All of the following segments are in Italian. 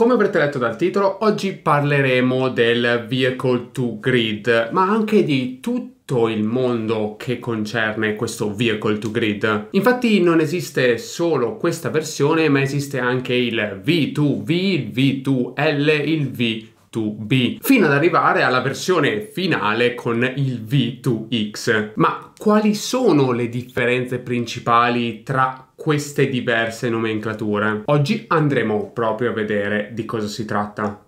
Come avrete letto dal titolo, oggi parleremo del Vehicle to Grid, ma anche di tutto il mondo che concerne questo Vehicle to Grid. Infatti non esiste solo questa versione, ma esiste anche il V2V, il V2L, il V2B, fino ad arrivare alla versione finale con il V2X. Ma quali sono le differenze principali tra queste diverse nomenclature? Oggi andremo proprio a vedere di cosa si tratta.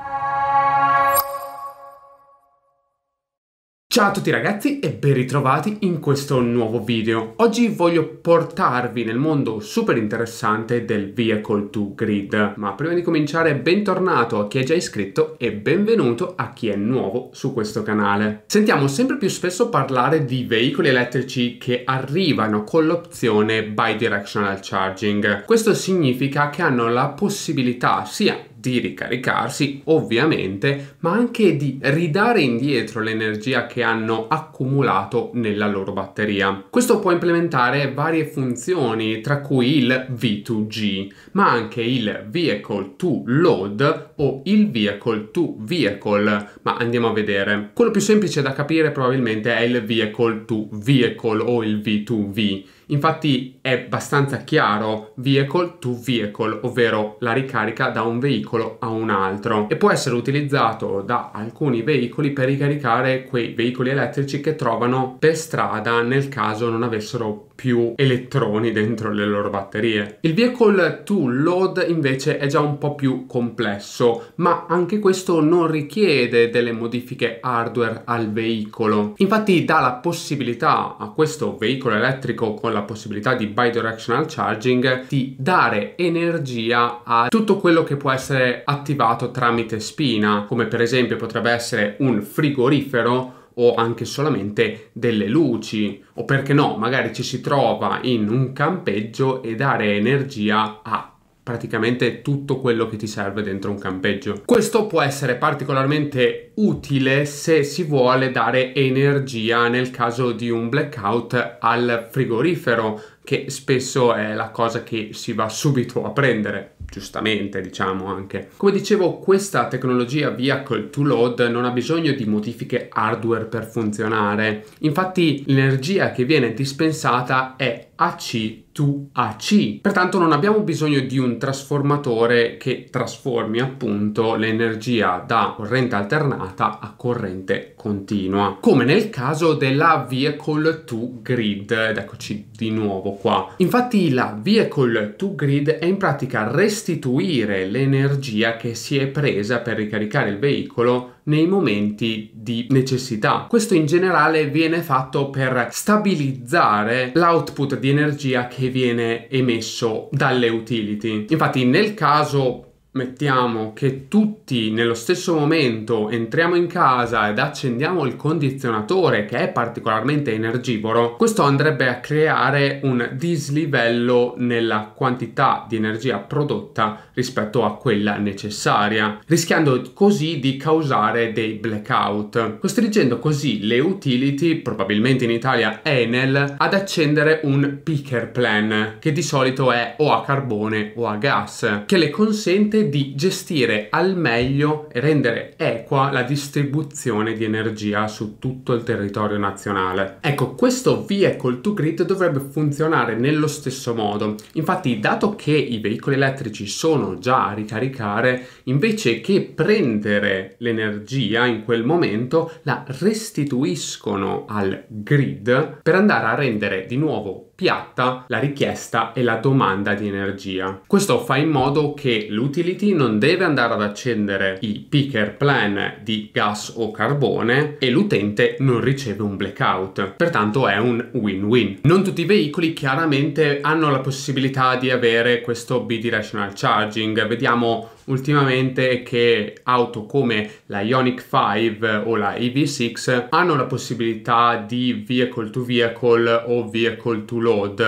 Ciao a tutti ragazzi e ben ritrovati in questo nuovo video. Oggi voglio portarvi nel mondo super interessante del Vehicle to Grid. Ma prima di cominciare, bentornato a chi è già iscritto e benvenuto a chi è nuovo su questo canale. Sentiamo sempre più spesso parlare di veicoli elettrici che arrivano con l'opzione Bidirectional Charging. Questo significa che hanno la possibilità sia di ricaricarsi ovviamente, ma anche di ridare indietro l'energia che hanno accumulato nella loro batteria. Questo può implementare varie funzioni, tra cui il V2G, ma anche il Vehicle to Load o il Vehicle to Vehicle, ma andiamo a vedere. Quello più semplice da capire probabilmente è il Vehicle to Vehicle o il V2V. Infatti è abbastanza chiaro, vehicle to vehicle, ovvero la ricarica da un veicolo a un altro, e può essere utilizzato da alcuni veicoli per ricaricare quei veicoli elettrici che trovano per strada nel caso non avessero più elettroni dentro le loro batterie. Il vehicle to load invece è già un po' più complesso, ma anche questo non richiede delle modifiche hardware al veicolo. Infatti dà la possibilità a questo veicolo elettrico, con la possibilità di bidirectional charging, di dare energia a tutto quello che può essere attivato tramite spina, come per esempio potrebbe essere un frigorifero o anche solamente delle luci, o perché no, magari ci si trova in un campeggio e dare energia a praticamente tutto quello che ti serve dentro un campeggio. Questo può essere particolarmente utile se si vuole dare energia nel caso di un blackout al frigorifero, che spesso è la cosa che si va subito a prendere, giustamente diciamo anche. Come dicevo, questa tecnologia Vehicle to Load non ha bisogno di modifiche hardware per funzionare. Infatti l'energia che viene dispensata è AC to AC, pertanto non abbiamo bisogno di un trasformatore che trasformi appunto l'energia da corrente alternata a corrente continua, come nel caso della Vehicle to Grid. Ed eccoci di nuovo qua. Infatti la Vehicle to Grid è in pratica restituire l'energia che si è presa per ricaricare il veicolo nei momenti di necessità. Questo in generale viene fatto per stabilizzare l'output di energia che viene emesso dalle utility. Infatti nel caso, mettiamo che tutti nello stesso momento entriamo in casa ed accendiamo il condizionatore, che è particolarmente energivoro, questo andrebbe a creare un dislivello nella quantità di energia prodotta rispetto a quella necessaria, rischiando così di causare dei blackout, costringendo così le utility, probabilmente in Italia Enel, ad accendere un picker plan, che di solito è o a carbone o a gas, che le consente di gestire al meglio e rendere equa la distribuzione di energia su tutto il territorio nazionale. Ecco, questo Vehicle to Grid dovrebbe funzionare nello stesso modo. Infatti, dato che i veicoli elettrici sono già a ricaricare, invece che prendere l'energia in quel momento, la restituiscono al grid per andare a rendere di nuovo piatta la richiesta e la domanda di energia. Questo fa in modo che l'utility non deve andare ad accendere il picker plan di gas o carbone e l'utente non riceve un blackout. Pertanto è un win-win. Non tutti i veicoli chiaramente hanno la possibilità di avere questo bidirectional charging. Vediamo ultimamente che auto come la Ioniq 5 o la EV6 hanno la possibilità di vehicle to vehicle o vehicle to load,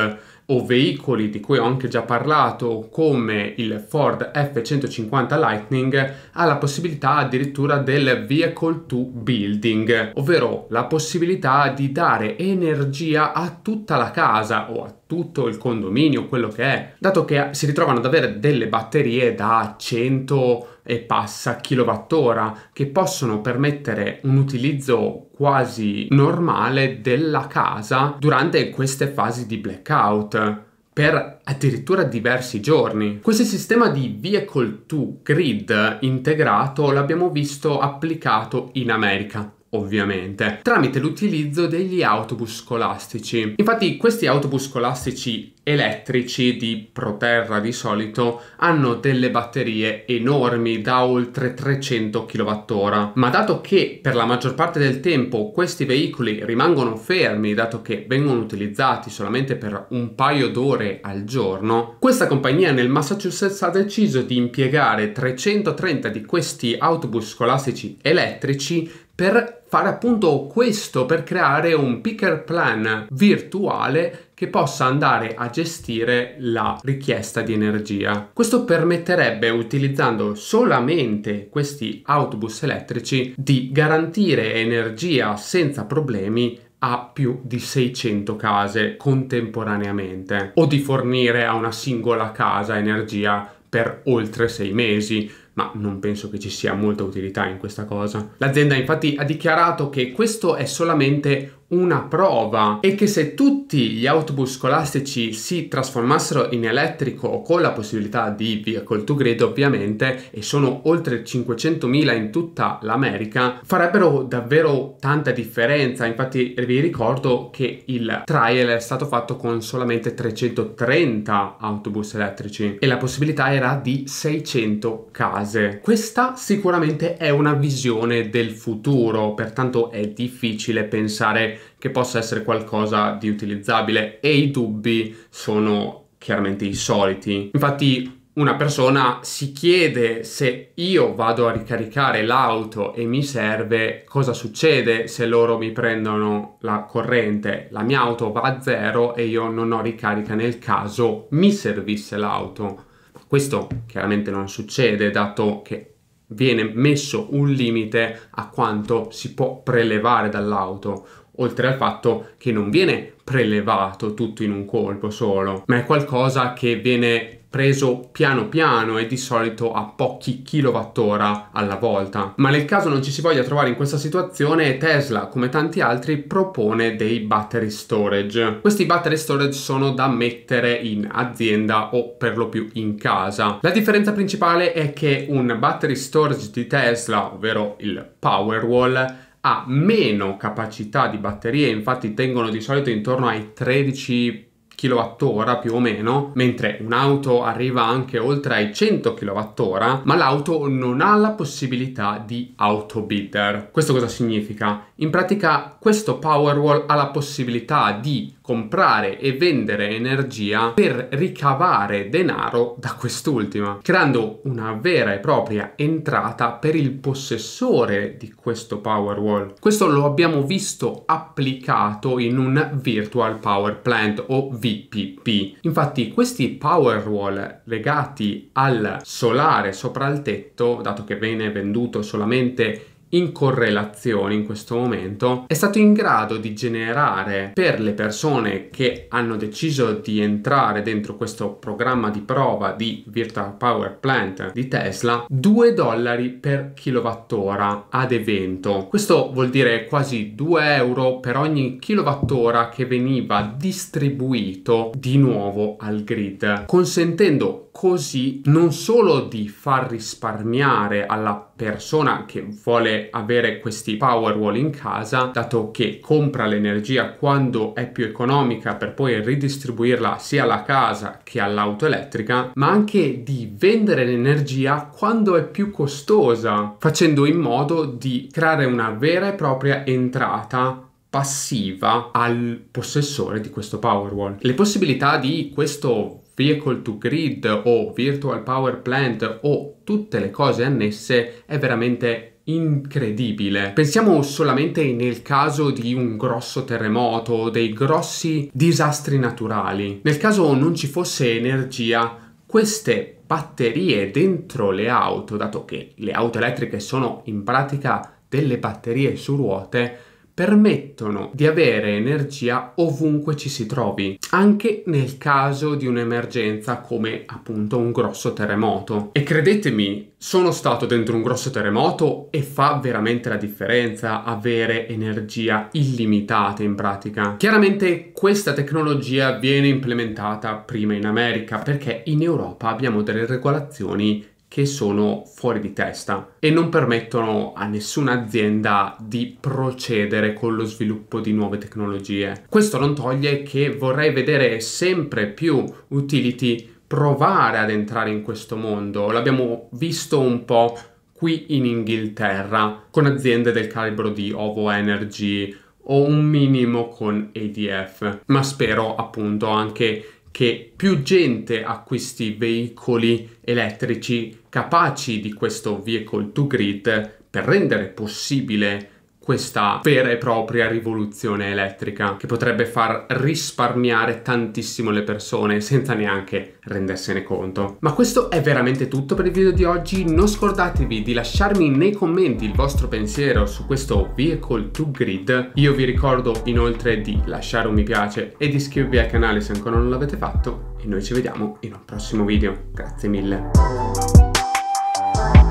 o veicoli di cui ho anche già parlato come il Ford F-150 Lightning ha la possibilità addirittura del Vehicle to Building, ovvero la possibilità di dare energia a tutta la casa o a tutto il condominio, quello che è, dato che si ritrovano ad avere delle batterie da 100 e passa kilowattora che possono permettere un utilizzo quasi normale della casa durante queste fasi di blackout per addirittura diversi giorni. Questo sistema di Vehicle to Grid integrato l'abbiamo visto applicato in America, ovviamente, tramite l'utilizzo degli autobus scolastici. Infatti questi autobus scolastici elettrici di Proterra di solito hanno delle batterie enormi da oltre 300 kWh, ma dato che per la maggior parte del tempo questi veicoli rimangono fermi, dato che vengono utilizzati solamente per un paio d'ore al giorno, questa compagnia nel Massachusetts ha deciso di impiegare 330 di questi autobus scolastici elettrici per fare appunto questo, per creare un picker plan virtuale che possa andare a gestire la richiesta di energia. Questo permetterebbe, utilizzando solamente questi autobus elettrici, di garantire energia senza problemi a più di 600 case contemporaneamente, o di fornire a una singola casa energia per oltre 6 mesi, ma non penso che ci sia molta utilità in questa cosa. L'azienda infatti ha dichiarato che questo è solamente una prova e che se tutti gli autobus scolastici si trasformassero in elettrico con la possibilità di Vehicle to Grid ovviamente, e sono oltre 500.000 in tutta l'America, farebbero davvero tanta differenza. Infatti vi ricordo che il trial è stato fatto con solamente 330 autobus elettrici e la possibilità era di 600 case. Questa sicuramente è una visione del futuro, pertanto è difficile pensare che possa essere qualcosa di utilizzabile e i dubbi sono chiaramente i soliti. Infatti una persona si chiede: se io vado a ricaricare l'auto e mi serve, cosa succede se loro mi prendono la corrente? La mia auto va a zero e io non ho ricarica nel caso mi servisse l'auto. Questo chiaramente non succede, dato che viene messo un limite a quanto si può prelevare dall'auto, oltre al fatto che non viene prelevato tutto in un colpo solo, ma è qualcosa che viene preso piano piano e di solito a pochi kilowattora alla volta. Ma nel caso non ci si voglia trovare in questa situazione, Tesla, come tanti altri, propone dei battery storage. Questi battery storage sono da mettere in azienda o per lo più in casa. La differenza principale è che un battery storage di Tesla, ovvero il Powerwall, ha meno capacità di batterie, infatti tengono di solito intorno ai 13 kWh più o meno, mentre un'auto arriva anche oltre ai 100 kWh, ma l'auto non ha la possibilità di auto bidder. Questo cosa significa? In pratica questo Powerwall ha la possibilità di comprare e vendere energia per ricavare denaro da quest'ultima, creando una vera e propria entrata per il possessore di questo Powerwall. Questo lo abbiamo visto applicato in un Virtual Power Plant o VPP. Infatti questi Powerwall legati al solare sopra il tetto, dato che viene venduto solamente in correlazione in questo momento, è stato in grado di generare per le persone che hanno deciso di entrare dentro questo programma di prova di Virtual Power Plant di Tesla $2 per kilowattora ad evento. Questo vuol dire quasi 2 euro per ogni kilowattora che veniva distribuito di nuovo al grid, consentendo così non solo di far risparmiare alla persona che vuole avere questi Powerwall in casa, dato che compra l'energia quando è più economica per poi ridistribuirla sia alla casa che all'auto elettrica, ma anche di vendere l'energia quando è più costosa, facendo in modo di creare una vera e propria entrata passiva al possessore di questo Powerwall. Le possibilità di questo Vehicle to Grid o Virtual Power Plant o tutte le cose annesse è veramente incredibile. Pensiamo solamente nel caso di un grosso terremoto, dei grossi disastri naturali. Nel caso non ci fosse energia, queste batterie dentro le auto, dato che le auto elettriche sono in pratica delle batterie su ruote, permettono di avere energia ovunque ci si trovi, anche nel caso di un'emergenza come appunto un grosso terremoto. E credetemi, sono stato dentro un grosso terremoto e fa veramente la differenza avere energia illimitata in pratica. Chiaramente questa tecnologia viene implementata prima in America, perché in Europa abbiamo delle regolazioni che sono fuori di testa e non permettono a nessuna azienda di procedere con lo sviluppo di nuove tecnologie. Questo non toglie che vorrei vedere sempre più utility provare ad entrare in questo mondo. L'abbiamo visto un po' qui in Inghilterra con aziende del calibro di OVO Energy o un minimo con EDF, ma spero appunto anche che più gente acquisti veicoli elettrici capaci di questo vehicle to grid per rendere possibile questa vera e propria rivoluzione elettrica che potrebbe far risparmiare tantissimo le persone senza neanche rendersene conto. Ma questo è veramente tutto per il video di oggi. Non scordatevi di lasciarmi nei commenti il vostro pensiero su questo vehicle to grid. Io vi ricordo inoltre di lasciare un mi piace e di iscrivervi al canale se ancora non l'avete fatto e noi ci vediamo in un prossimo video. Grazie mille.